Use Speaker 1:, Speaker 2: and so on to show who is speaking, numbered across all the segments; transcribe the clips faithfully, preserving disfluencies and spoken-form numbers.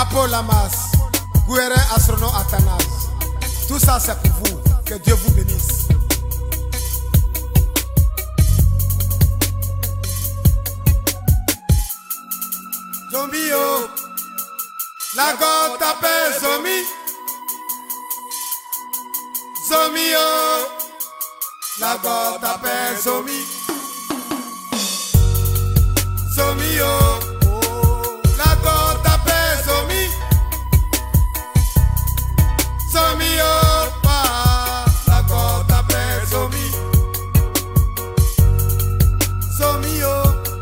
Speaker 1: Apo Lamas, Guérin Astronaute Athanase. Tout ça c'est pour vous. Que Dieu vous bénisse. Zombie oh, la gote appelle zombie. Zombie oh, la gote appelle zombie. Zombie oh, la gote appelle zombie. Zombie oh, la gote appelle zombie. Zombie oh.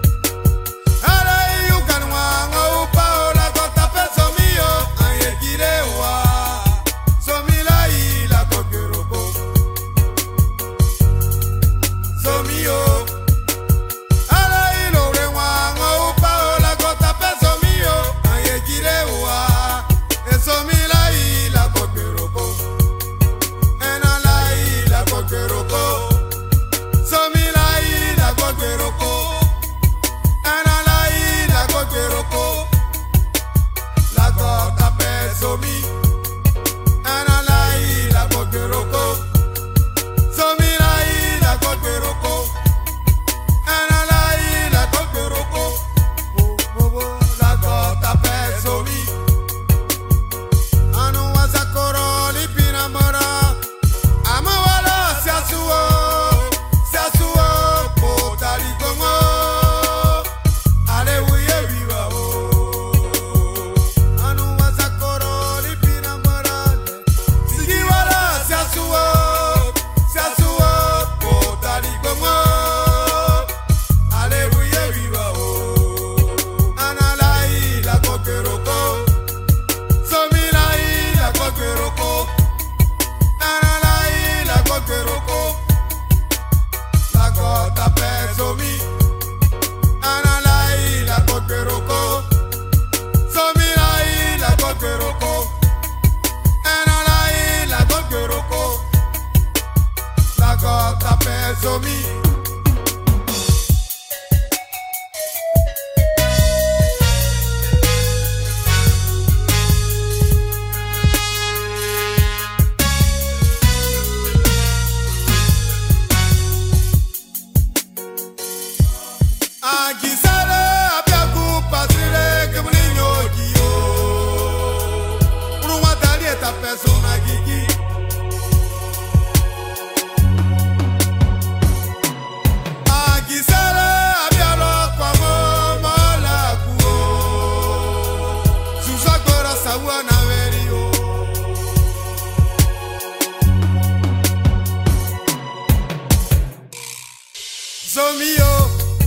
Speaker 1: Zombie oh,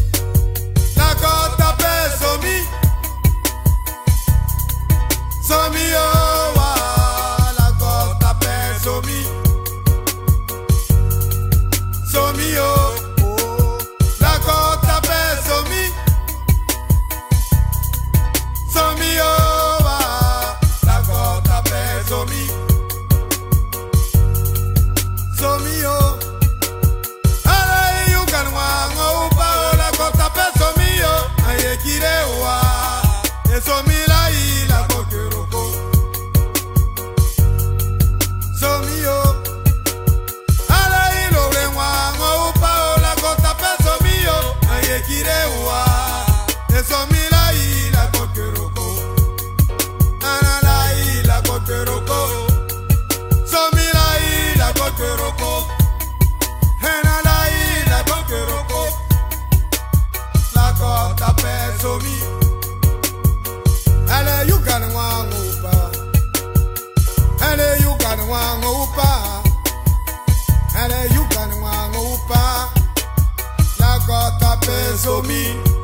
Speaker 1: la gote appelle zombie. Zombie oh, ah, la gote appelle zombie. Zombie oh, oh, la gote appelle zombie. Zombie oh, ah, la gote appelle zombie. Zombie oh. So me